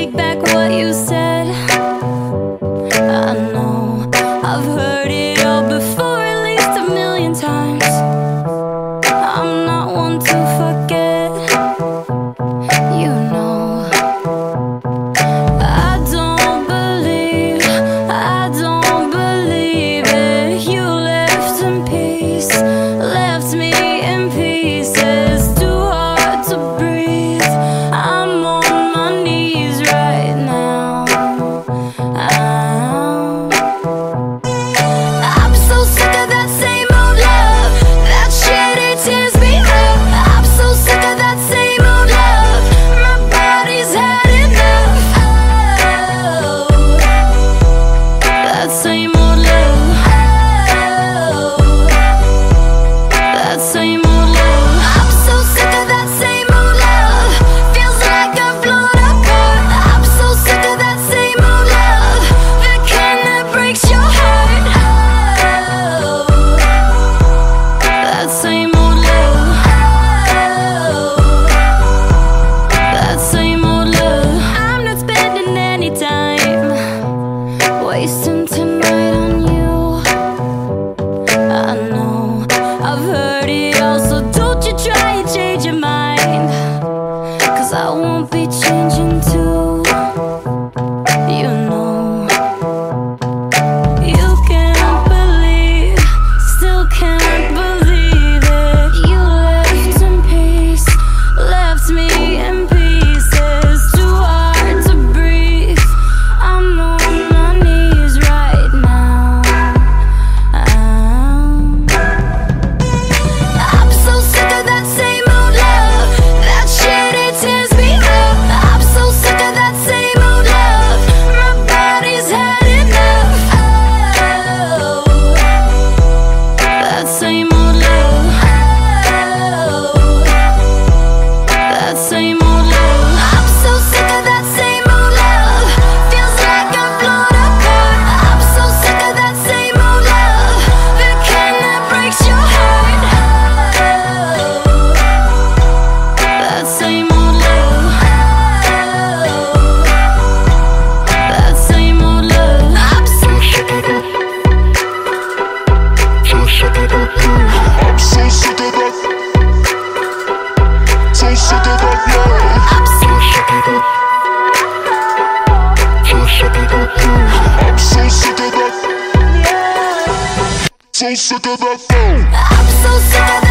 take back what you said. I know I've heard it all before, at least 1,000,000 times. I'm not one to forget, you know. I don't believe it. You left in peace, left me in pieces. Too hard to breathe. I'm on my knees right now. I'm so sick of that same old love. That shit, it tears me up. I'm so sick of that same old love. My body's had enough. Oh, that same old love. Oh, that same old love. I'm so sick of that same old love. Feels like I've blown apart. I'm so sick of that same old love. The kind that breaks your heart. Oh, that same old love. Oh, that same old love. I'm not spending any time wasting tonight on you. I know I've heard it all, so don't you try and change your mind, 'cause I won't be changing too, you know. You can't believe, still can't believe it. You left in peace, left me in pieces. Too hard to breathe. I'm on my knees right now. I'm so sick of that same old love. That shit, it tears me up. I'm so sick of that same old love. My body's had enough. Oh, that same old love. Oh, that same old love. I'm so sick of that same old love. Feels like I've blown apart. I'm so sick of that same old love. The kind that breaks your heart. Oh, that same old love. Oh, that same old love. I'm so sick of that. So sick of that love. I'm so sick of that. So sick of that love. I'm so sick of that. So sick of that love. I'm so sick of that. So sick of that love. I'm so sick of